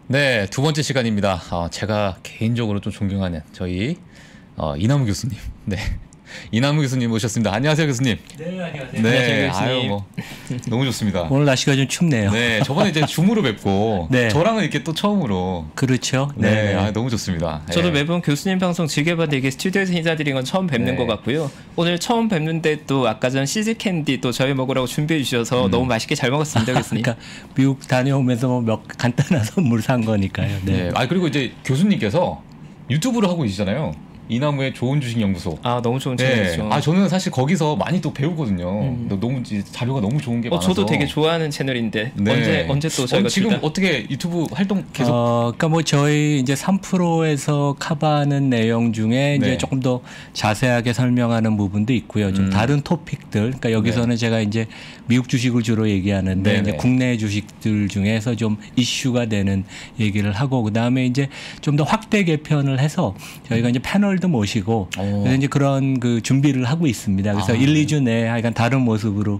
네, 두 번째 시간입니다. 제가 개인적으로 좀 존경하는 저희 이남우 교수님. 네. 이남우 교수님 모셨습니다. 안녕하세요, 교수님. 네, 안녕하세요. 네, 안녕하세요, 교수님. 아유, 뭐 너무 좋습니다. 오늘 날씨가 좀 춥네요. 네, 저번에 이제 줌으로 뵙고 네. 저랑은 이렇게 또 처음으로. 그렇죠. 네, 아, 너무 좋습니다. 저도 예. 매번 교수님 방송 즐겨봤는데 이게 스튜디오에서 인사드린 건 처음 뵙는 네. 것 같고요. 오늘 처음 뵙는데 또 아까 전 치즈 캔디 또 저희 먹으라고 준비해 주셔서 너무 맛있게 잘 먹었습니다, 교수님. 그러니까 미국 다녀오면서 뭐 몇 간단한 선물 산 거니까요. 네. 네. 아, 그리고 이제 교수님께서 유튜브를 하고 계시잖아요. 이나무의 좋은 주식 연구소. 아, 너무 좋은 네. 채널이죠. 아, 저는 사실 거기서 많이 또 배우거든요. 너무 자료가 너무 좋은 게 많아서. 저도 되게 좋아하는 채널인데 네. 언제 또 저희가 지금 둘 다- 어떻게 유튜브 활동 계속 그러니까 뭐 저희 이제 3%에서 커버하는 내용 중에 네. 이제 조금 더 자세하게 설명하는 부분도 있고요. 좀 다른 토픽들. 그러니까 여기서는 제가 이제 미국 주식을 주로 얘기하는데 네네. 이제 국내 주식들 중에서 좀 이슈가 되는 얘기를 하고 그다음에 이제 좀 더 확대 개편을 해서 저희가 이제 패널도 모시고 그래서 이제 그런 그 준비를 하고 있습니다. 그래서 1, 2주 내에 하여간 다른 모습으로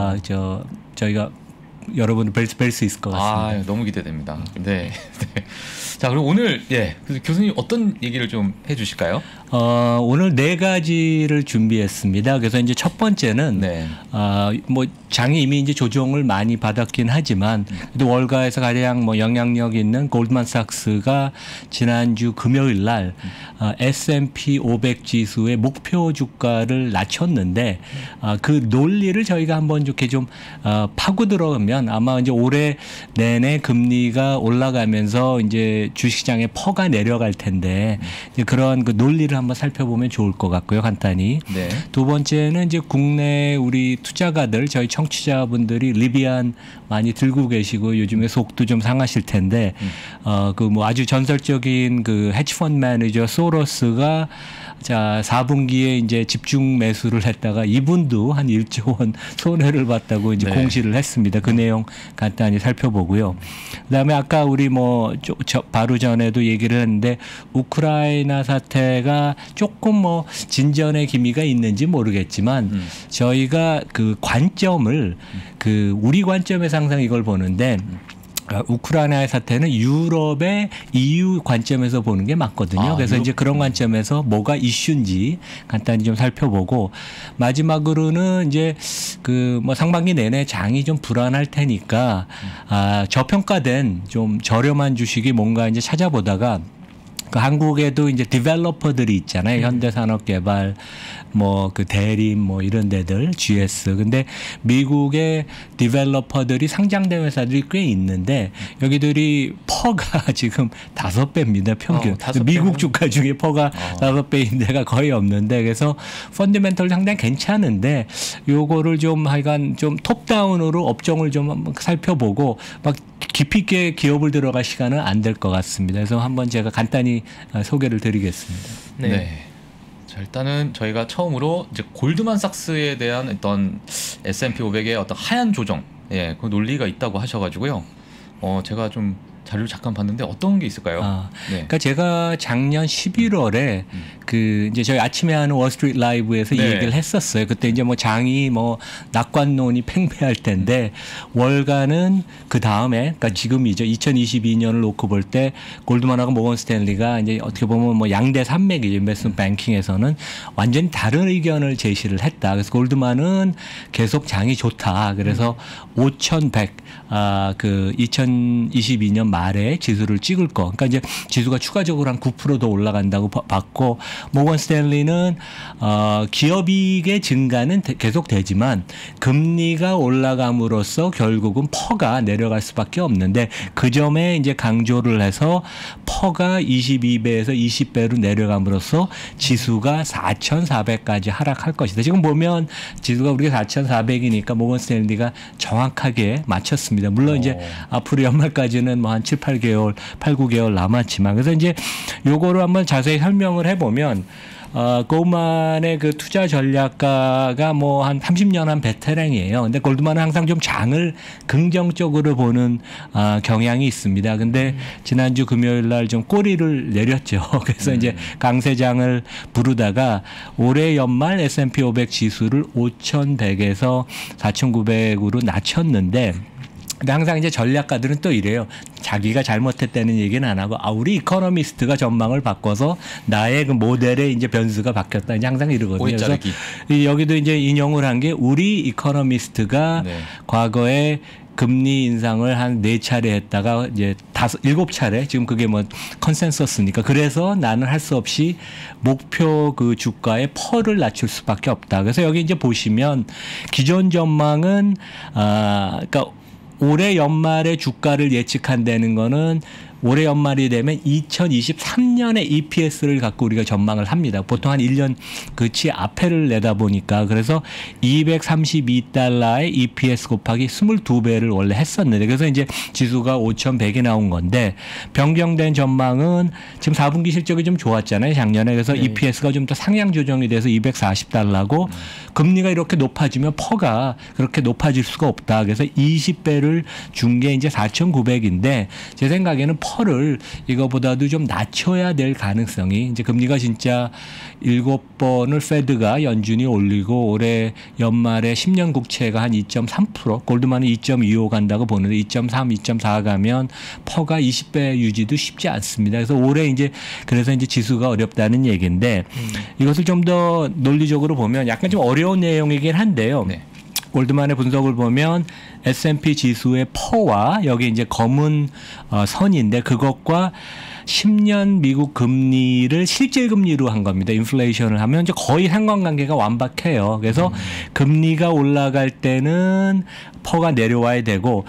저희가 여러분을 뵐 수 있을 것 같습니다. 아, 너무 기대됩니다. 네. 네. 자, 그리고 오늘 그래서 교수님 어떤 얘기를 좀 해주실까요? 오늘 네 가지를 준비했습니다. 그래서 이제 첫 번째는 네. 뭐 장이 이미 이제 조정을 많이 받았긴 하지만 그래도 월가에서 가장 뭐 영향력 있는 골드만삭스가 지난주 금요일 날 S&P 500 지수의 목표 주가를 낮췄는데 그 논리를 저희가 한번 이렇게 좀 파고 들어가면 아마 이제 올해 내내 금리가 올라가면서 이제 주식시장의 퍼가 내려갈 텐데 이제 그런 그 논리를 한번 살펴보면 좋을 것 같고요, 간단히. 네. 두 번째는 이제 국내 우리 투자가들 저희 청취자분들이 리비안 많이 들고 계시고 요즘에 속도 좀 상하실 텐데 그 뭐 아주 전설적인 그 헤지펀드 매니저 소로스가 자 4분기에 이제 집중 매수를 했다가 이분도 한 1조 원 손해를 봤다고 이제 네. 공시를 했습니다. 그 내용 간단히 살펴보고요. 그다음에 아까 우리 뭐 바로 전에도 얘기를 했는데 우크라이나 사태가 조금 뭐 진전의 기미가 있는지 모르겠지만 저희가 그 관점을 그 우리 관점에서 항상 이걸 보는데 우크라이나의 사태는 유럽의 EU 관점에서 보는 게 맞거든요. 그래서 이제 그런 관점에서 뭐가 이슈인지 간단히 좀 살펴보고 마지막으로는 이제 그 뭐 상반기 내내 장이 좀 불안할 테니까 저평가된 좀 저렴한 주식이 뭔가 이제 찾아보다가 그 한국에도 이제 디벨로퍼들이 있잖아요. 현대산업개발, 뭐 그 대림, 뭐 이런 데들, GS. 근데 미국의 디벨로퍼들이 상장된 회사들이 꽤 있는데 여기들이 퍼가 지금 5배입니다. 평균. 5배. 미국 주가 중에 퍼가 5배인 데가 거의 없는데 그래서 펀더멘털 상당히 괜찮은데 요거를 좀 하여간 좀 톱다운으로 업종을 좀 한번 살펴보고 막 깊이 있게 기업을 들어갈 시간은 안 될 것 같습니다. 그래서 한번 제가 간단히 소개를 드리겠습니다. 네. 네. 자, 일단은 저희가 처음으로 이제 골드만삭스에 대한 어떤 S&P 500의 어떤 하얀 조정, 그 논리가 있다고 하셔가지고요. 제가 좀 자료를 잠깐 봤는데 어떤 게 있을까요? 네. 그러니까 제가 작년 11월에 그 이제 저희 아침에 하는 월스트리트 라이브에서 이 네. 얘기를 했었어요. 그때 이제 뭐 장이 뭐 낙관론이 팽배할 텐데 월가는 그 다음에 그러니까 지금이죠. 2022년을 놓고 볼 때 골드만하고 모건 스탠리가 이제 어떻게 보면 뭐 양대 산맥이죠. 인베스트먼트 뱅킹에서는 완전히 다른 의견을 제시를 했다. 그래서 골드만은 계속 장이 좋다. 그래서 5,100 그 2022년 말에 지수를 찍을 거. 그러니까 이제 지수가 추가적으로 한 9% 더 올라간다고 봤고 모건 스탠리는 기업이익의 증가는 계속 되지만 금리가 올라감으로써 결국은 퍼가 내려갈 수밖에 없는데 그 점에 이제 강조를 해서 퍼가 22배에서 20배로 내려감으로써 지수가 4,400까지 하락할 것이다. 지금 보면 지수가 우리가 4,400이니까 모건 스탠리가 정확하게 맞췄습니다. 물론 이제 앞으로 연말까지는 뭐 한 7, 8개월, 8, 9개월 남았지만 그래서 이제 요거를 한번 자세히 설명을 해보면 골드만의 그 투자 전략가가 뭐 한 30년 한 베테랑이에요. 근데 골드만은 항상 좀 장을 긍정적으로 보는 경향이 있습니다. 근데 지난주 금요일 날 좀 꼬리를 내렸죠. 그래서 이제 강세장을 부르다가 올해 연말 S&P 500 지수를 5,100에서 4,900으로 낮췄는데 근데 항상 이제 전략가들은 또 이래요. 자기가 잘못했다는 얘기는 안 하고 우리 이코노미스트가 전망을 바꿔서 나의 그 모델의 이제 변수가 바뀌었다. 이제 항상 이러거든요. 오해 그래서 자르기. 여기도 이제 인용을 한 게 우리 이코노미스트가 네. 과거에 금리 인상을 한 4차례 했다가 이제 7차례 지금 그게 뭐 컨센서스니까 그래서 나는 할 수 없이 목표 그 주가의 펄을 낮출 수밖에 없다. 그래서 여기 이제 보시면 기존 전망은 그러니까 올해 연말에 주가를 예측한다는 거는 올해 연말이 되면 2023년의 EPS를 갖고 우리가 전망을 합니다. 보통 한 1년 그치 앞에를 내다보니까 그래서 232달러의 EPS 곱하기 22배를 원래 했었는데 그래서 이제 지수가 5,100이 나온 건데 변경된 전망은 지금 4분기 실적이 좀 좋았잖아요. 작년에. 그래서 EPS가 좀 더 상향 조정이 돼서 240달러고 금리가 이렇게 높아지면 퍼가 그렇게 높아질 수가 없다. 그래서 20배를 준 게 이제 4,900인데 제 생각에는 펄을 이거보다도 좀 낮춰야 될 가능성이 이제 금리가 진짜 7번을 페드가 연준이 올리고 올해 연말에 10년 국채가 한 2.3% 골드만은 2.25 간다고 보는데 2.3, 2.4 가면 퍼가 20배 유지도 쉽지 않습니다. 그래서 올해 이제 그래서 이제 지수가 어렵다는 얘기인데 이것을 좀 더 논리적으로 보면 약간 좀 어려운 내용이긴 한데요. 네. 골드만의 분석을 보면 S&P 지수의 퍼와 여기 이제 검은 선인데 그것과 10년 미국 금리를 실질 금리로 한 겁니다. 인플레이션을 하면 이제 거의 상관관계가 완박해요. 그래서 금리가 올라갈 때는 퍼가 내려와야 되고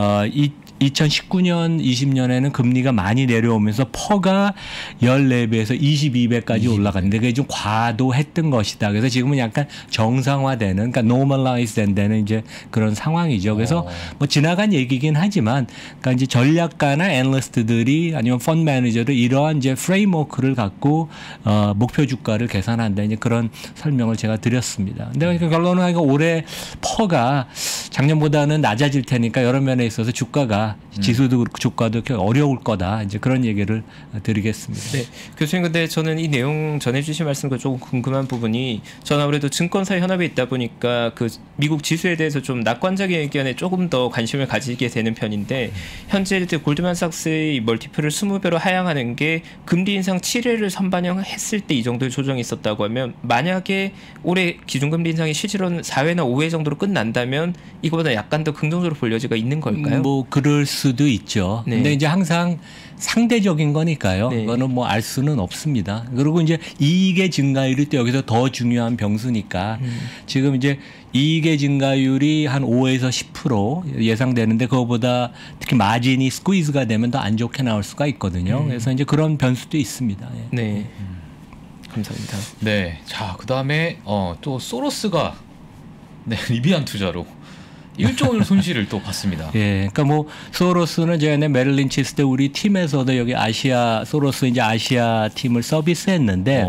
2019년, 20년에는 금리가 많이 내려오면서 퍼가 14배에서 22배까지 올라갔는데 그게 좀 과도했던 것이다. 그래서 지금은 약간 정상화되는, 그러니까 normalize 된다는 이제 그런 상황이죠. 그래서 뭐 지나간 얘기긴 하지만, 그러니까 이제 전략가나 애널리스트들이 아니면 펀드 매니저들 이러한 이제 프레임워크를 갖고 목표 주가를 계산한다. 이제 그런 설명을 제가 드렸습니다. 근데 그러니까 결론은 올해 퍼가 작년보다는 낮아질 테니까 여러 면에 있어서 주가가 지수도 그렇고 주가도 어려울 거다. 이제 그런 얘기를 드리겠습니다. 네, 교수님 근데 저는 이 내용 전해주신 말씀과 조금 궁금한 부분이 저는 아무래도 증권사 현업에 있다 보니까 그 미국 지수에 대해서 좀 낙관적인 의견에 조금 더 관심을 가지게 되는 편인데 현재 골드만삭스의 멀티플을 20배로 하향하는 게 금리 인상 7회를 선반영했을 때 이 정도의 조정이 있었다고 하면 만약에 올해 기준금리 인상이 실제로는 4회나 5회 정도로 끝난다면 이거보다 약간 더 긍정적으로 볼 여지가 있는 걸까요? 뭐 그럴 수도 있죠. 네. 근데 이제 항상 상대적인 거니까요. 네. 그거는 뭐 알 수는 없습니다. 그리고 이제 이익의 증가율이 또 여기서 더 중요한 병수니까 지금 이제 이익의 증가율이 한 5에서 10% 예상되는데 그거보다 특히 마진이 스퀴즈가 되면 더 안 좋게 나올 수가 있거든요. 그래서 이제 그런 변수도 있습니다. 예. 네. 감사합니다. 네. 자, 그다음에 또 소로스가 리비안 투자로 1조 원 손실을 또 봤습니다. 예, 그러니까 뭐 소로스는 제가 메릴린치 있을 때 우리 팀에서도 여기 아시아 소로스 이제 아시아 팀을 서비스했는데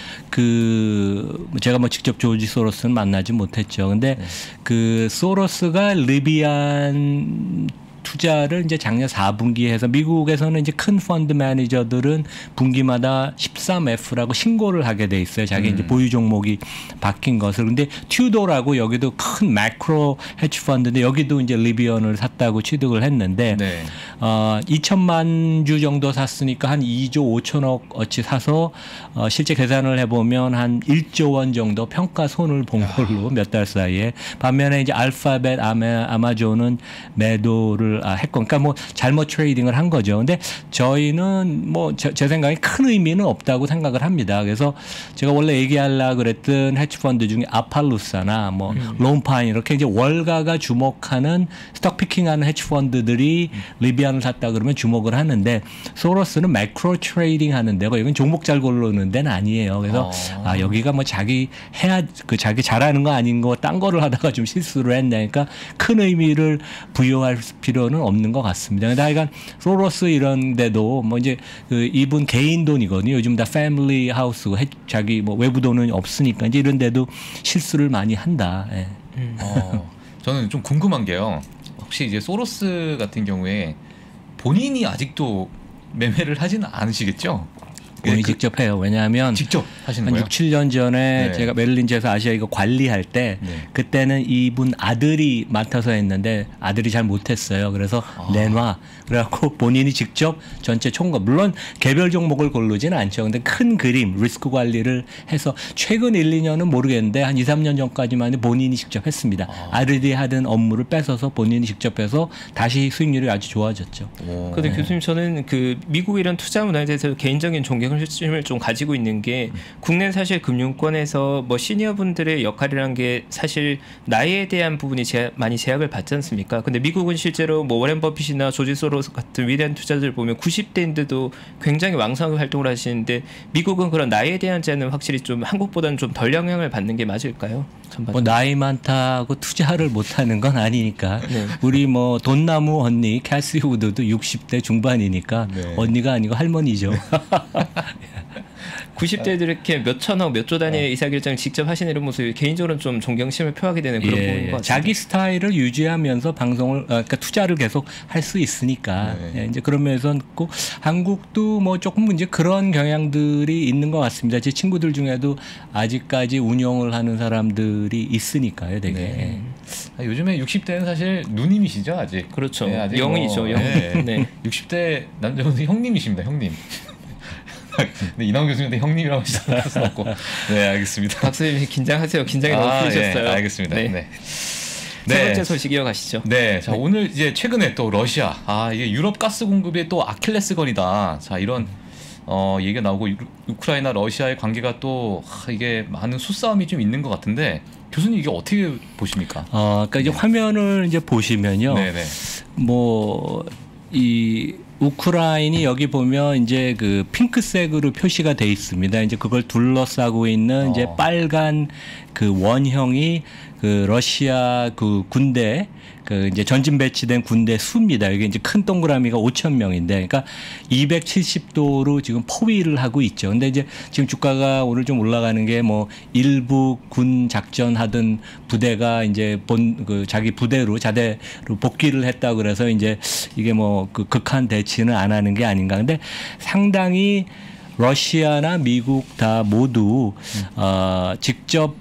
그 제가 뭐 직접 조지 소로스는 만나지 못했죠. 근데 그 소로스가 리비안 투자를 이제 작년 4분기에 해서 미국에서는 이제 큰 펀드 매니저들은 분기마다 13F라고 신고를 하게 돼 있어요. 자기 이제 보유 종목이 바뀐 것을. 근데 튜도라고 여기도 큰 매크로 헤지 펀드인데 여기도 이제 리비언을 샀다고 취득을 했는데 네. 2천만 주 정도 샀으니까 한 2조 5천억 어치 사서 실제 계산을 해보면 한 1조 원 정도 평가 손을 본 걸로 몇 달 사이에. 반면에 이제 알파벳, 아마존은 매도를 했고, 그러니까 뭐 잘못 트레이딩을 한 거죠. 근데 저희는 뭐 제 생각에 큰 의미는 없다고 생각을 합니다. 그래서 제가 원래 얘기하려고 그랬던 헤지펀드 중에 아팔루사나 뭐 론파인 이렇게 이제 월가가 주목하는 스톡 피킹하는 헤지펀드들이 리비안을 샀다 그러면 주목을 하는데 소로스는 매크로 트레이딩 하는데 여기는 종목 잘 고르는 데는 아니에요. 그래서 여기가 뭐 자기 잘하는 거 아닌 거 딴 거를 하다가 좀 실수를 했네. 그러니까 큰 의미를 부여할 필요는 없는 것 같습니다. 근데 하여간 소로스 이런 데도 뭐 이제 그 이분 개인 돈이거든요. 요즘 다 패밀리 하우스고 자기 뭐 외부 돈은 없으니까 이제 이런 데도 실수를 많이 한다. 예. 저는 좀 궁금한 게요. 혹시 이제 소로스 같은 경우에 본인이 아직도 매매를 하지는 않으시겠죠? 본인이 직접 해요. 왜냐하면 직접 하시는 한 거예요? 6, 7년 전에 네. 제가 메릴린즈에서 아시아 이거 관리할 때 네. 그때는 이분 아들이 맡아서 했는데 아들이 잘 못했어요. 그래서 내놔. 그래갖고 본인이 직접 전체 총괄 물론 개별 종목을 고르지는 않죠. 근데 큰 그림 리스크 관리를 해서 최근 1, 2년은 모르겠는데 한 2, 3년 전까지만 해도 본인이 직접 했습니다. 아들이 하던 업무를 뺏어서 본인이 직접 해서 다시 수익률이 아주 좋아졌죠. 오. 근데 교수님 저는 그 미국이란 투자 문화에 대해서 개인적인 존경을 좀 가지고 있는 게 국내 사실 금융권에서 뭐 시니어분들의 역할이란 게 사실 나이에 대한 부분이 많이 제약을 받지 않습니까? 근데 미국은 실제로 뭐 워렌 버핏이나 조지 소로스 같은 위대한 투자자들 보면 90대인데도 굉장히 왕성하게 활동을 하시는데 미국은 그런 나이에 대한 제한은 확실히 좀 한국보다는 좀 덜 영향을 받는 게 맞을까요? 뭐 나이 많다고 투자를 못하는 건 아니니까 네. 우리 뭐 돈나무 언니 캐시 우드도 60대 중반이니까 네. 언니가 아니고 할머니죠. 90대들 이렇게 몇 천억, 몇 조 단위의 의사결정을 직접 하시는 이런 모습이 개인적으로는 좀 존경심을 표하게 되는 그런 부분인 것 같습니다. 자기 스타일을 유지하면서 방송을 그러니까 투자를 계속 할 수 있으니까 네. 이제 그런 면에서 있고 한국도 뭐 조금 이제 그런 경향들이 있는 것 같습니다. 제 친구들 중에도 아직까지 운영을 하는 사람들이 있으니까요, 되게. 네. 요즘에 60대는 사실 누님이시죠, 아직. 그렇죠. 네, 아직 영이죠, 뭐, 영. 네. 네. 60대 남자분은 형님이십니다, 형님. 근데 이남훈 교수님한테 형님이라고 하실 수 없고. 네, 알겠습니다. 박수님 긴장하세요. 긴장이 너무 풀리셨어요. 네, 알겠습니다. 네. 네. 세 번째 소식 이어가시죠. 네, 자 오늘 이제 최근에 또 러시아, 이게 유럽 가스 공급의 또 아킬레스건이다. 자 이런 얘기가 나오고 우크라이나 러시아의 관계가 또 이게 많은 수싸움이 좀 있는 것 같은데 교수님 이게 어떻게 보십니까? 그러니까 이제 화면을 이제 보시면요, 네네. 뭐 이 우크라이나이 여기 보면 이제 그 핑크색으로 표시가 돼 있습니다. 이제 그걸 둘러싸고 있는 이제 빨간 그 원형이 그 러시아 그 군대 그 이제 전진 배치된 군대 수입니다. 이게 이제 큰 동그라미가 5천 명인데, 그러니까 270도로 지금 포위를 하고 있죠. 근데 이제 지금 주가가 오늘 좀 올라가는 게 뭐 일부 군 작전하던 부대가 이제 그 자기 부대로 자대로 복귀를 했다 그래서 이제 이게 뭐 그 극한 대치는 안 하는 게 아닌가. 근데 상당히 러시아나 미국 다 모두 직접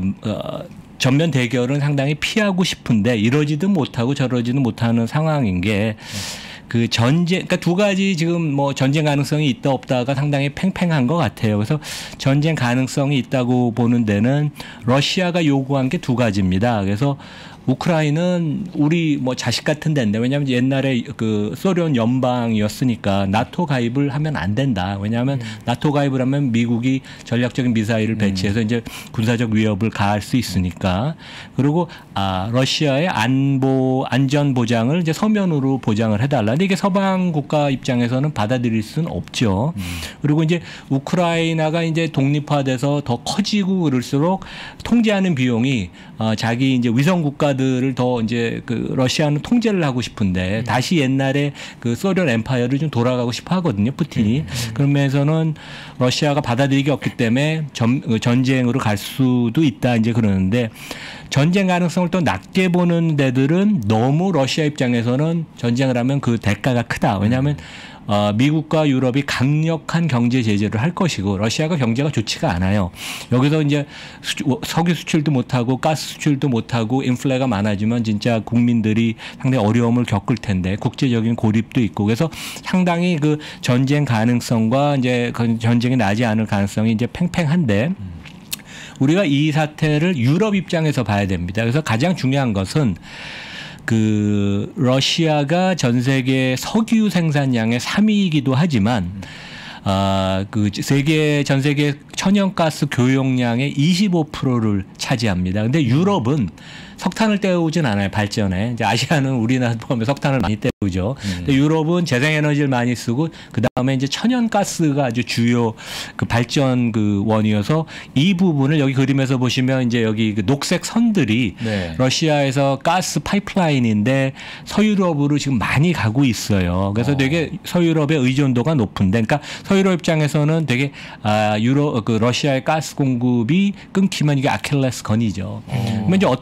전면 대결은 상당히 피하고 싶은데 이러지도 못하고 저러지도 못하는 상황인 게 그 전쟁, 그러니까 두 가지 지금 뭐 전쟁 가능성이 있다 없다가 상당히 팽팽한 것 같아요. 그래서 전쟁 가능성이 있다고 보는 데는 러시아가 요구한 게 두 가지입니다. 그래서 우크라이나는 우리 뭐 자식 같은 데인데, 왜냐하면 옛날에 그 소련 연방이었으니까 나토 가입을 하면 안 된다. 왜냐하면 나토 가입을 하면 미국이 전략적인 미사일을 배치해서 이제 군사적 위협을 가할 수 있으니까. 그리고 러시아의 안전 보장을 이제 서면으로 보장을 해달라. 근데 이게 서방 국가 입장에서는 받아들일 수는 없죠. 그리고 이제 우크라이나가 이제 독립화돼서 더 커지고 그럴수록 통제하는 비용이 자기 이제 위성 국가들을 더 이제 그 러시아는 통제를 하고 싶은데 다시 옛날에 그 소련 엠파이어를 좀 돌아가고 싶어 하거든요, 푸틴이. 그런 면에서는 러시아가 받아들이기 없기 때문에 전쟁으로 갈 수도 있다 이제 그러는데, 전쟁 가능성을 또 낮게 보는 데들은 너무 러시아 입장에서는 전쟁을 하면 그 대가가 크다. 왜냐하면 미국과 유럽이 강력한 경제 제재를 할 것이고 러시아가 경제가 좋지가 않아요. 여기서 이제 석유 수출도 못하고 가스 수출도 못하고 인플레가 많아지면 진짜 국민들이 상당히 어려움을 겪을 텐데 국제적인 고립도 있고, 그래서 상당히 그 전쟁 가능성과 이제 전쟁이 나지 않을 가능성이 이제 팽팽한데, 우리가 이 사태를 유럽 입장에서 봐야 됩니다. 그래서 가장 중요한 것은 그 러시아가 전 세계 석유 생산량의 3위이기도 하지만 그 전 세계 천연가스 교역량의 25%를 차지합니다. 근데 유럽은 석탄을 떼우진 않아요, 발전에. 이제 아시아는 우리나라 포함해 석탄을 많이 떼우죠. 근데 유럽은 재생에너지를 많이 쓰고 그 다음에 이제 천연가스가 아주 주요 그 발전 그 원이어서 이 부분을 여기 그림에서 보시면 이제 여기 그 녹색 선들이 러시아에서 가스 파이프라인인데 서유럽으로 지금 많이 가고 있어요. 그래서 되게 서유럽의 의존도가 높은데, 그러니까 서유럽 입장에서는 되게 그 러시아의 가스 공급이 끊기면 이게 아킬레스건이죠. 그러면 이제 어떤 나라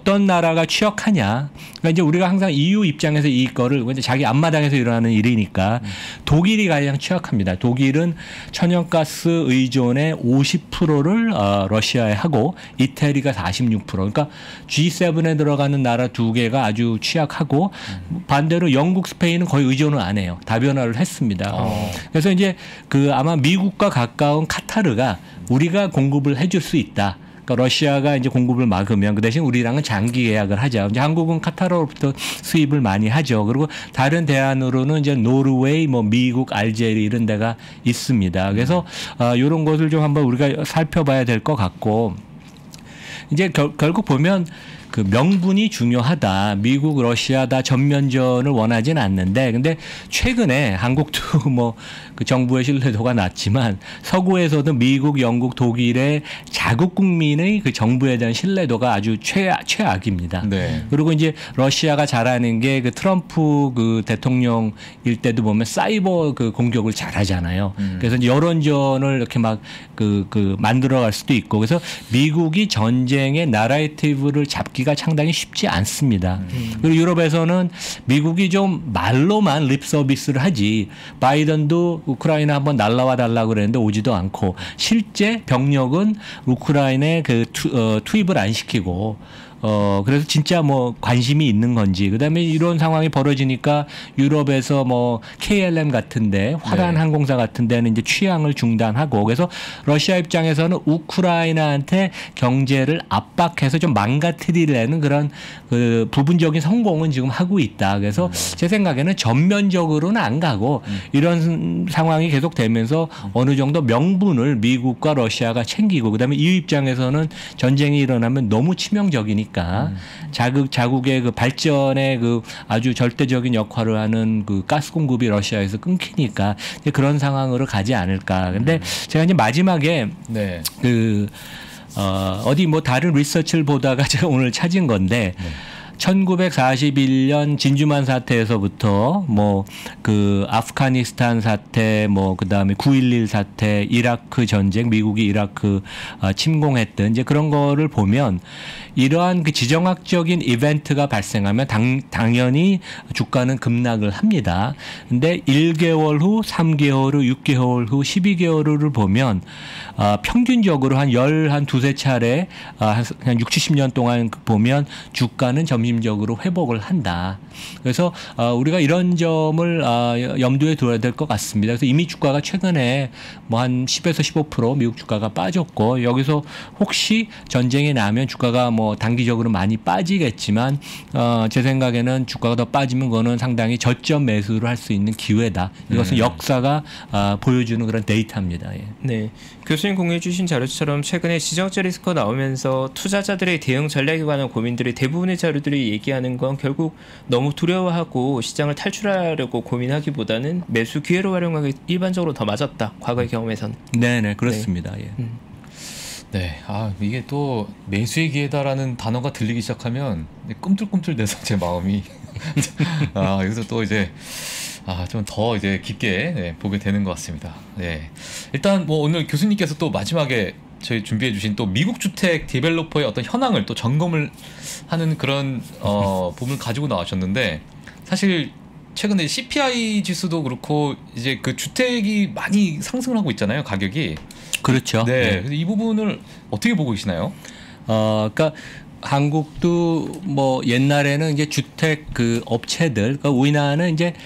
나라가 취역하냐. 그러니까 이제 우리가 항상 EU 입장에서 이거를 이제 자기 앞마당에서 일어나는 일이니까 독일이 가장 취약합니다. 독일은 천연가스 의존의 50%를 러시아에 하고 이태리가 46%. 그러니까 G7에 들어가는 나라 두 개가 아주 취약하고 반대로 영국, 스페인은 거의 의존을 안 해요. 다변화를 했습니다. 그래서 이제 그 아마 미국과 가까운 카타르가 우리가 공급을 해줄 수 있다. 그러니까 러시아가 이제 공급을 막으면 그 대신 우리랑은 장기 계약을 하자. 이제 한국은 카타르로부터 수입을 많이 하죠. 그리고 다른 대안으로는 이제 노르웨이, 뭐 미국, 알제리 이런 데가 있습니다. 그래서 이런 것을 좀 한번 우리가 살펴봐야 될 것 같고 이제 결국 보면 그 명분이 중요하다. 미국, 러시아 다 전면전을 원하진 않는데, 근데 최근에 한국도 뭐 그 정부의 신뢰도가 낮지만 서구에서도 미국, 영국, 독일의 자국 국민의 그 정부에 대한 신뢰도가 아주 최악입니다. 네. 그리고 이제 러시아가 잘하는 게 그 트럼프 그 대통령일 때도 보면 사이버 그 공격을 잘하잖아요. 그래서 이제 여론전을 이렇게 막 만들어갈 수도 있고, 그래서 미국이 전쟁의 나라티브를 잡기가 상당히 쉽지 않습니다. 그리고 유럽에서는 미국이 좀 말로만 립 서비스를 하지, 바이든도 우크라이나 한번 날라와 달라고 그랬는데 오지도 않고 실제 병력은 우크라이나에 그 투입을 안 시키고 그래서 진짜 뭐 관심이 있는 건지, 그다음에 이런 상황이 벌어지니까 유럽에서 뭐 KLM 같은데, 화란 항공사 같은 데는 이제 취항을 중단하고, 그래서 러시아 입장에서는 우크라이나한테 경제를 압박해서 좀 망가뜨리려는 그런 그 부분적인 성공은 지금 하고 있다. 그래서 제 생각에는 전면적으로는 안 가고 이런 상황이 계속되면서 어느 정도 명분을 미국과 러시아가 챙기고, 그다음에 이 입장에서는 전쟁이 일어나면 너무 치명적이니까 자국의 그 발전에 그 아주 절대적인 역할을 하는 그 가스 공급이 러시아에서 끊기니까 이제 그런 상황으로 가지 않을까. 근데 제가 이제 마지막에 네. 어디 뭐 다른 리서치를 보다가 제가 오늘 찾은 건데 1941년 진주만 사태에서부터 뭐 그 아프가니스탄 사태, 뭐 그다음에 9.11 사태, 이라크 전쟁, 미국이 이라크 침공했던 이제 그런 거를 보면 이러한 그 지정학적인 이벤트가 발생하면 당연히 주가는 급락을 합니다. 근데 1개월 후, 3개월 후, 6개월 후, 12개월 후를 보면 평균적으로 한 두세 차례 한 6, 70년 동안 보면 주가는 점진적으로 회복을 한다. 그래서 우리가 이런 점을 염두에 둬야 될 것 같습니다. 그래서 이미 주가가 최근에 뭐 한 10에서 15% 미국 주가가 빠졌고, 여기서 혹시 전쟁이 나면 주가가 뭐 단기적으로 많이 빠지겠지만 제 생각에는 주가가 더 빠지면 그거는 상당히 저점 매수를 할 수 있는 기회다. 이것은 역사가 보여주는 그런 데이터입니다. 예. 네, 교수님 공유해 주신 자료처럼 최근에 지정적 리스크가 나오면서 투자자들의 대응 전략에 관한 고민들이 대부분의 자료들이 얘기하는 건 결국 너무 두려워하고 시장을 탈출하려고 고민하기보다는 매수 기회로 활용하기 일반적으로 더 맞았다. 과거의 경험에서는. 네네, 그렇습니다. 예. 네, 이게 또 매수의 기회다라는 단어가 들리기 시작하면 꿈틀꿈틀대서 제 마음이 여기서 또 이제 좀 더 이제 깊게 보게 되는 것 같습니다. 네, 일단 뭐 오늘 교수님께서 또 마지막에 저희 준비해주신 또 미국 주택 디벨로퍼의 어떤 현황을 또 점검을 하는 그런 부분을 가지고 나오셨는데, 사실 최근에 CPI 지수도 그렇고 이제 그 주택이 많이 상승을 하고 있잖아요, 가격이. 그렇죠. 네. 그래서 이 부분을 어떻게 보고 계시나요? 그러니까 한국도 뭐 옛날에는 이제 주택 그 업체들, 그러니까 우리나라는 이제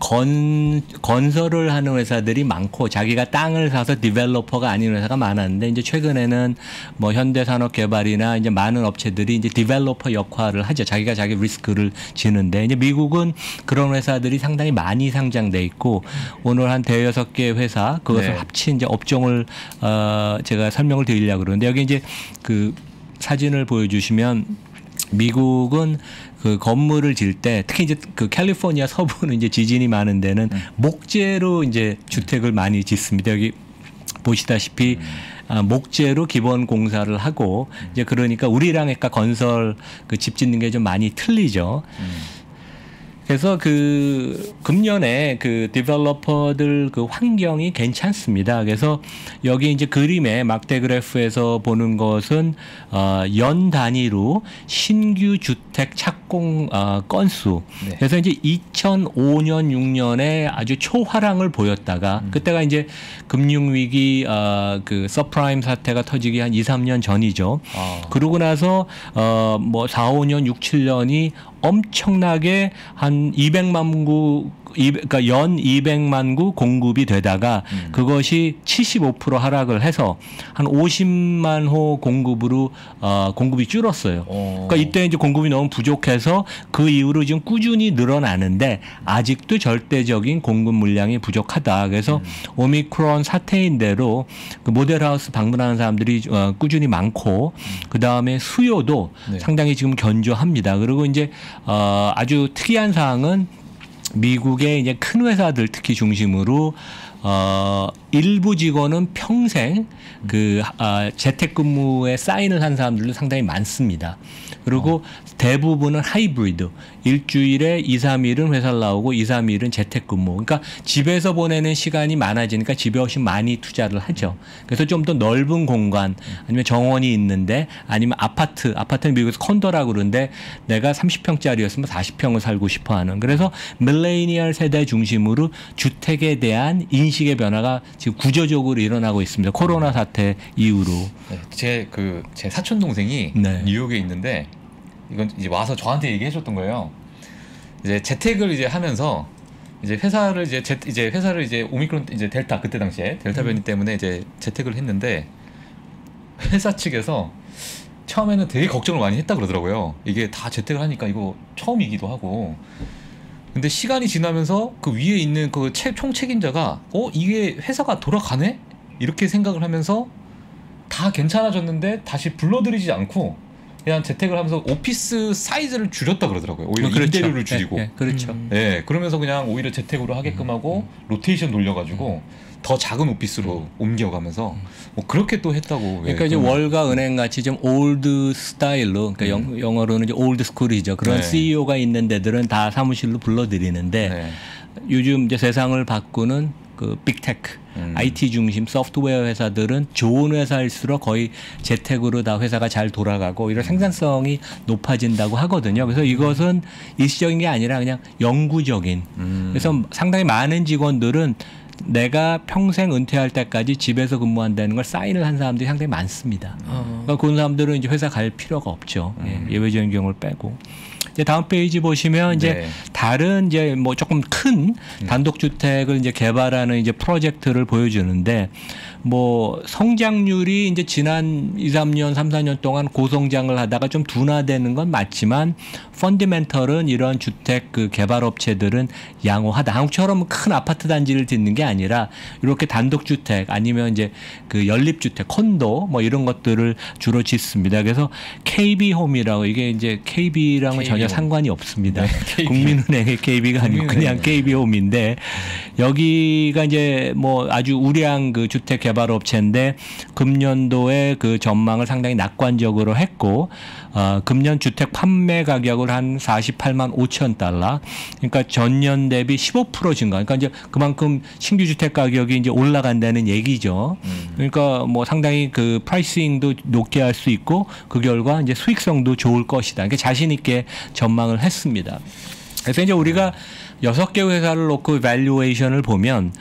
건설을 하는 회사들이 많고 자기가 땅을 사서 디벨로퍼가 아닌 회사가 많았는데, 이제 최근에는 뭐 현대산업개발이나 이제 많은 업체들이 이제 디벨로퍼 역할을 하죠. 자기가 자기 리스크를 지는데, 이제 미국은 그런 회사들이 상당히 많이 상장돼 있고, 오늘 한 대여섯 개 회사 그것을 합친 이제 업종을 제가 설명을 드리려고 그러는데, 여기 이제 그 사진을 보여주시면 미국은 그 건물을 질 때 특히 이제 그 캘리포니아 서부는 이제 지진이 많은 데는 목재로 이제 주택을 많이 짓습니다. 여기 보시다시피 목재로 기본 공사를 하고, 이제 그러니까 우리랑 건설 그 집 짓는 게 좀 많이 틀리죠. 그래서 그 금년에 그 디벨로퍼들 그 환경이 괜찮습니다. 그래서 여기 이제 그림에 막대 그래프에서 보는 것은 연 단위로 신규 주택 착공 건수. 네. 그래서 이제 2005년 6년에 아주 초화랑을 보였다가 그때가 이제 금융위기 그 서프라임 사태가 터지기 한 2, 3년 전이죠. 그러고 나서 뭐 4, 5년, 6, 7년이 엄청나게 한 200만 구, 그러니까 연 200만 구 공급이 되다가 그것이 75% 하락을 해서 한 50만 호 공급으로 공급이 줄었어요. 그러니까 이때 이제 공급이 너무 부족해서 그 이후로 지금 꾸준히 늘어나는데 아직도 절대적인 공급 물량이 부족하다. 그래서 오미크론 사태인 대로 그 모델하우스 방문하는 사람들이 꾸준히 많고 그 다음에 수요도 네. 상당히 지금 견조합니다. 그리고 이제 아주 특이한 사항은 미국의 이제 큰 회사들 특히 중심으로 일부 직원은 평생 그 재택근무에 사인을 한 사람들도 상당히 많습니다. 그리고 대부분은 하이브리드. 일주일에 2, 3일은 회사를 나오고 2, 3일은 재택근무. 그러니까 집에서 보내는 시간이 많아지니까 집에 훨씬 많이 투자를 하죠. 그래서 좀 더 넓은 공간 아니면 정원이 있는데 아니면 아파트는 미국에서 콘도라고 그러는데 내가 30평짜리였으면 40평을 살고 싶어 하는. 그래서 밀레니얼 세대 중심으로 주택에 대한 인식의 변화가 지금 구조적으로 일어나고 있습니다. 코로나 사태 이후로. 네, 제 사촌 동생이 네. 뉴욕에 있는데 이건 이제 와서 저한테 얘기해줬던 거예요. 이제 재택을 이제 하면서 이제 회사를 이제 오미크론 이제 델타 그때 당시에 델타 변이 때문에 이제 재택을 했는데 회사 측에서 처음에는 되게 걱정을 많이 했다 그러더라고요. 이게 다 재택을 하니까 이거 처음이기도 하고. 근데 시간이 지나면서 그 위에 있는 그 총 책임자가 이게 회사가 돌아가네? 이렇게 생각을 하면서 다 괜찮아졌는데 다시 불러들이지 않고 그냥 재택을 하면서 오피스 사이즈를 줄였다 그러더라고요. 오히려 그렇죠. 임대료를 줄이고. 네, 그렇죠. 네, 그러면서 그냥 오히려 재택으로 하게끔 하고 로테이션 돌려가지고 더 작은 오피스로 옮겨가면서 뭐 그렇게 또 했다고. 그러니까 이제 월가 은행 같이 좀 올드 스타일로, 그러니까 영어로는 이제 올드 스쿨이죠. 그런 네. CEO가 있는 데들은 다 사무실로 불러들이는데 네. 요즘 이제 세상을 바꾸는 그 빅테크, IT 중심 소프트웨어 회사들은 좋은 회사일수록 거의 재택으로 다 회사가 잘 돌아가고 이런 생산성이 높아진다고 하거든요. 그래서 이것은 일시적인 게 아니라 그냥 영구적인. 그래서 상당히 많은 직원들은 내가 평생 은퇴할 때까지 집에서 근무한다는 걸 사인을 한 사람들이 상당히 많습니다. 그러니까 그런 사람들은 이제 회사 갈 필요가 없죠. 예외적인 경우를 빼고. 이제 다음 페이지 보시면 이제 네. 다른 이제 뭐 조금 큰 단독주택을 이제 개발하는 이제 프로젝트를 보여주는데 뭐 성장률이 이제 지난 2, 3년, 3, 4년 동안 고성장을 하다가 좀 둔화되는 건 맞지만 펀디멘털은 이런 주택 그 개발 업체들은 양호하다. 한국처럼 큰 아파트 단지를 짓는 게 아니라 이렇게 단독주택 아니면 이제 그 연립주택, 콘도 뭐 이런 것들을 주로 짓습니다. 그래서 KB홈이라고 이게 이제 KB랑은 전혀 상관이 없습니다. 네, 국민은행의 KB가 아니고 그냥 KB홈인데 여기가 이제 뭐 아주 우량 그 주택 개발 업체인데 금년도에 그 전망을 상당히 낙관적으로 했고 금년 주택 판매 가격을 한 48만 5천 달러. 그러니까 전년 대비 15% 증가. 그러니까 이제 그만큼 신규 주택 가격이 이제 올라간다는 얘기죠. 그러니까 뭐 상당히 그 프라이싱도 높게 할 수 있고 그 결과 이제 수익성도 좋을 것이다. 그러니까 자신 있게 전망을 했습니다. 그래서 이제 우리가 6개 회사를 놓고 밸류에이션을 보면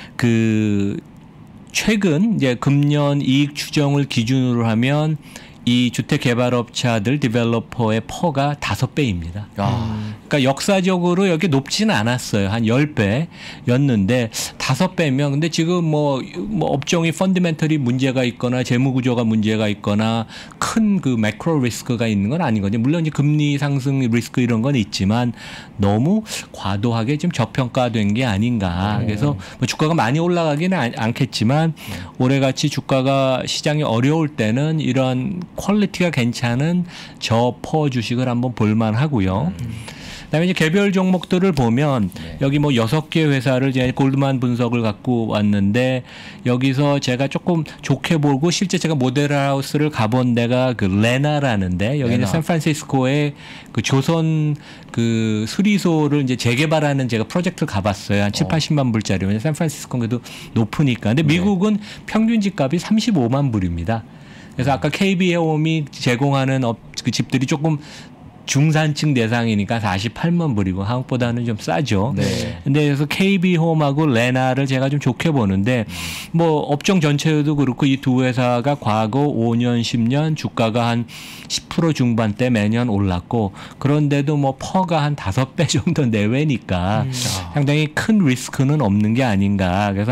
그 최근 이제 금년 이익 추정을 기준으로 하면 이 주택 개발업체들 디벨로퍼의 퍼가 5배입니다. 그러니까 역사적으로 여기 높지는 않았어요. 한 10배였는데 5배면 근데 지금 뭐 업종이 펀더멘털이 문제가 있거나 재무 구조가 문제가 있거나 큰 그 매크로 리스크가 있는 건 아니거든요. 물론 이제 금리 상승 리스크 이런 건 있지만 너무 과도하게 좀 저평가된 게 아닌가. 그래서 뭐 주가가 많이 올라가기는 않겠지만 올해같이 주가가 시장이 어려울 때는 이런 퀄리티가 괜찮은 저퍼 주식을 한번 볼만 하고요. 그다음에 이제 개별 종목들을 보면 네. 여기 뭐 6개 회사를 이제 골드만 분석을 갖고 왔는데 여기서 제가 조금 좋게 보고 실제 제가 모델하우스를 가본 데가 그 레나라는데 여기는 레나. 샌프란시스코의 그 조선 그 수리소를 이제 재개발하는 제가 프로젝트를 가봤어요. 한 7, 80만 불짜리. 왜냐면 샌프란시스코는 그래도 높으니까. 근데 미국은 평균 집값이 35만 불입니다. 그래서 아까 KB홈이 제공하는 그 집들이 조금 중산층 대상이니까 48만 불이고 한국보다는 좀 싸죠. 네. 근데 그래서 KB홈하고 레나를 제가 좀 좋게 보는데 뭐 업종 전체도 그렇고 이 두 회사가 과거 5년, 10년 주가가 한 10% 중반대 매년 올랐고 그런데도 뭐 퍼가 한 5배 정도 내외니까 상당히 큰 리스크는 없는 게 아닌가. 그래서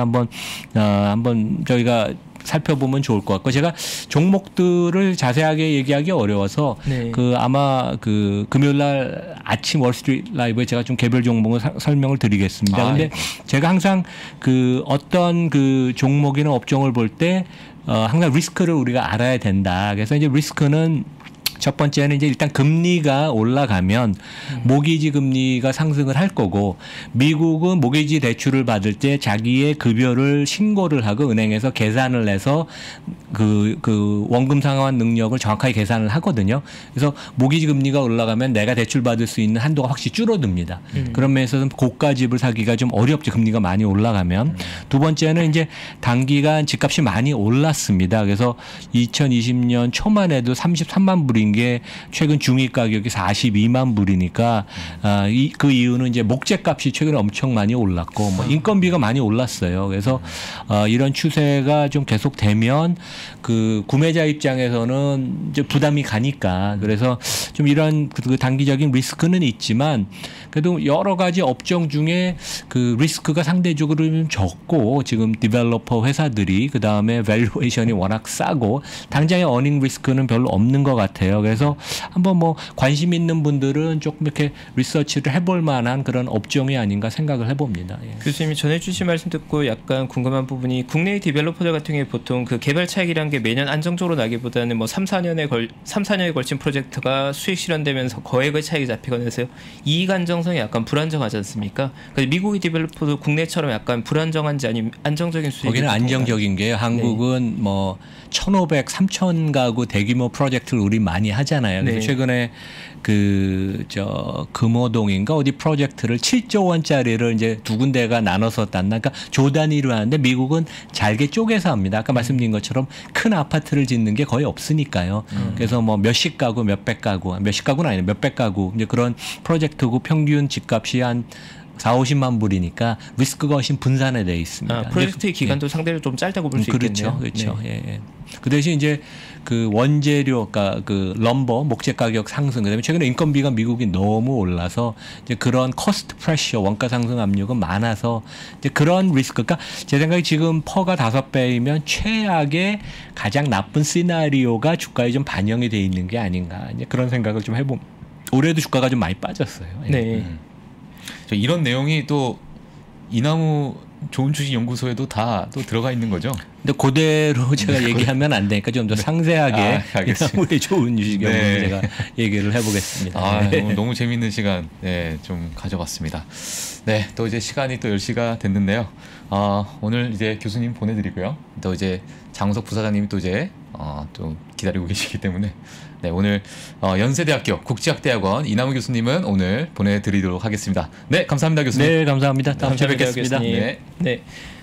한번 저희가 살펴보면 좋을 것 같고 제가 종목들을 자세하게 얘기하기 어려워서 네. 그 아마 그 금요일 날 아침 월스트리트 라이브에 제가 좀 개별 종목을 설명을 드리겠습니다. 근데 제가 항상 그 어떤 그 종목이나 업종을 볼 때 항상 리스크를 우리가 알아야 된다. 그래서 이제 리스크는 첫 번째는 이제 일단 금리가 올라가면 모기지 금리가 상승을 할 거고 미국은 모기지 대출을 받을 때 자기의 급여를 신고를 하고 은행에서 계산을 해서 그 원금 상환 능력을 정확하게 계산을 하거든요. 그래서 모기지 금리가 올라가면 내가 대출 받을 수 있는 한도가 확실히 줄어듭니다. 그런 면에서는 고가 집을 사기가 좀 어렵죠. 금리가 많이 올라가면. 두 번째는 이제 단기간 집값이 많이 올랐습니다. 그래서 2020년 초만 해도 33만 불인 게 최근 중위 가격이 42만 불이니까 그 이유는 이제 목재값이 최근에 엄청 많이 올랐고 뭐 인건비가 많이 올랐어요. 그래서 이런 추세가 좀 계속되면 그 구매자 입장에서는 이제 부담이 가니까 그래서 좀 이런 그 단기적인 리스크는 있지만 그래도 여러 가지 업종 중에 그 리스크가 상대적으로 좀 적고 지금 디벨로퍼 회사들이 그 다음에 밸류에이션이 워낙 싸고 당장의 어닝 리스크는 별로 없는 것 같아요. 그래서 한번 뭐 관심 있는 분들은 조금 이렇게 리서치를 해볼 만한 그런 업종이 아닌가 생각을 해봅니다. 예. 교수님이 전해주신 말씀 듣고 약간 궁금한 부분이 국내 디벨로퍼들 같은 경우에 보통 그 개발 차익이라는 게 매년 안정적으로 나기보다는 뭐 3, 4년에 걸친 프로젝트가 수익 실현되면서 거액의 차익이 잡히거나 해서 이익 안정성이 약간 불안정하지 않습니까? 그래서 미국의 디벨로퍼도 국내처럼 약간 불안정한지 아니면 안정적인 수익이 거기는 안정적인 게요. 한국은 네. 뭐 1,500, 3,000 가구 대규모 프로젝트를 우리 많이 하잖아요. 그래서 네. 최근에 금호동인가 어디 프로젝트를 7조 원짜리를 이제 두 군데가 나눠서 땄나. 그러니까 조 단위로 하는데 미국은 잘게 쪼개서 합니다. 아까 말씀드린 것처럼 큰 아파트를 짓는 게 거의 없으니까요. 그래서 뭐 몇십 가구, 몇백 가구, 몇십 가구는 아니에요. 몇백 가구 이제 그런 프로젝트고 평균 집값이 한 4, 50만 불이니까 리스크가 훨씬 분산에 되어 있습니다. 프로젝트의 기간도 상대로 좀 짧다고 볼 수 있겠네요. 그렇죠. 네. 예. 그 대신 이제 그 원재료, 그러니까 그 럼버 목재 가격 상승, 그다음에 최근에 인건비가 미국이 너무 올라서 이제 그런 커스트 프레셔, 원가 상승 압력은 많아서 이제 그런 리스크. 그러니까 제 생각에 지금 퍼가 5배이면 최악의 가장 나쁜 시나리오가 주가에 좀 반영이 돼 있는 게 아닌가. 이제 그런 생각을 좀 해봄. 올해도 주가가 좀 많이 빠졌어요. 예. 네. 이런 내용이 또 이나무 좋은 주식 연구소에도 다 또 들어가 있는 거죠? 근데 그대로 제가 얘기하면 안 되니까 좀 더 상세하게 이나무의 좋은 주식 연구소 제가 얘기를 해보겠습니다. 너무 재밌는 시간 좀 가져봤습니다. 네, 또 이제 시간이 또 10시가 됐는데요. 오늘 이제 교수님 보내드리고요. 또 이제 장우석 부사장님이 또 이제 또 기다리고 계시기 때문에 네, 오늘 연세대학교 국제학대학원 이나무 교수님은 오늘 보내드리도록 하겠습니다. 네, 감사합니다, 교수님. 네, 감사합니다. 다음 주에 뵙겠습니다. 네.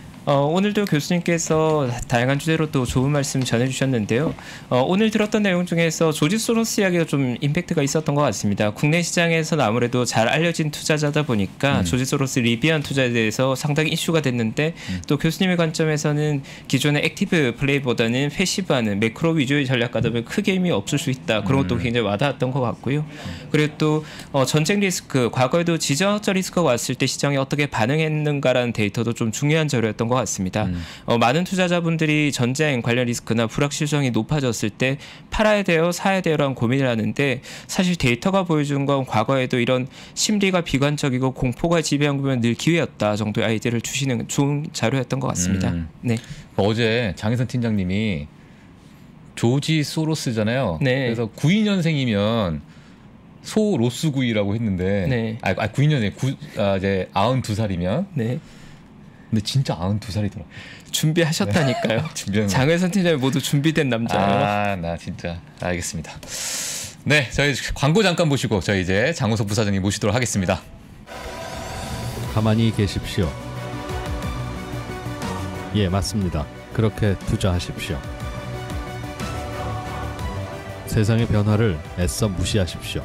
오늘도 교수님께서 다양한 주제로 또 좋은 말씀 전해주셨는데요. 오늘 들었던 내용 중에서 조지 소로스 이야기가 좀 임팩트가 있었던 것 같습니다. 국내 시장에서는 아무래도 잘 알려진 투자자다 보니까 조지 소로스 리비안 투자에 대해서 상당히 이슈가 됐는데 또 교수님의 관점에서는 기존의 액티브 플레이보다는 패시브하는 매크로 위주의 전략가들은 크게 의미 없을 수 있다. 그런 것도 굉장히 와닿았던 것 같고요. 그리고 또 전쟁 리스크, 과거에도 지정학적 리스크가 왔을 때 시장이 어떻게 반응했는가라는 데이터도 좀 중요한 자료였던 것 같습니다. 많은 투자자분들이 전쟁 관련 리스크나 불확실성이 높아졌을 때 팔아야 돼요, 사야 돼요라는 고민을 하는데 사실 데이터가 보여주는 건 과거에도 이런 심리가 비관적이고 공포가 지배한 거면 늘 기회였다 정도의 아이디어를 주시는 좋은 자료였던 것 같습니다. 네. 어제 장혜선 팀장님이 조지 소로스잖아요. 네. 그래서 92년생이면 소 로스구이라고 했는데 네. 9년에 이제 92살이면 네. 근데 진짜 92살이더라고요. 준비하셨다니까요. 준비한 장혜선 팀장이 모두 준비된 남자예요. 나 진짜 알겠습니다. 네, 저희 광고 잠깐 보시고 저희 이제 장우석 부사장님 모시도록 하겠습니다. 가만히 계십시오. 예, 맞습니다. 그렇게 투자하십시오. 세상의 변화를 애써 무시하십시오.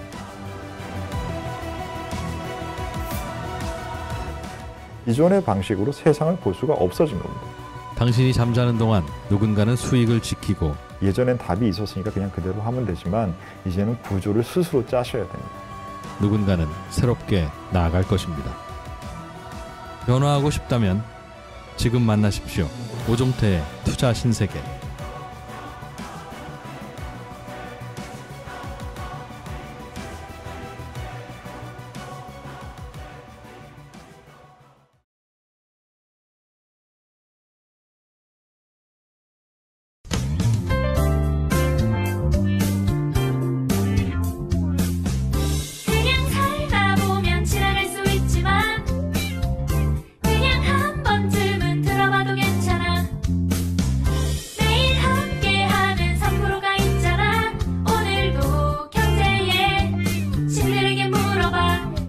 이전의 방식으로 세상을 볼 수가 없어진 겁니다. 당신이 잠자는 동안 누군가는 수익을 지키고 예전엔 답이 있었으니까 그냥 그대로 하면 되지만 이제는 구조를 스스로 짜셔야 됩니다. 누군가는 새롭게 나아갈 것입니다. 변화하고 싶다면 지금 만나십시오. 오종태의 투자 신세계.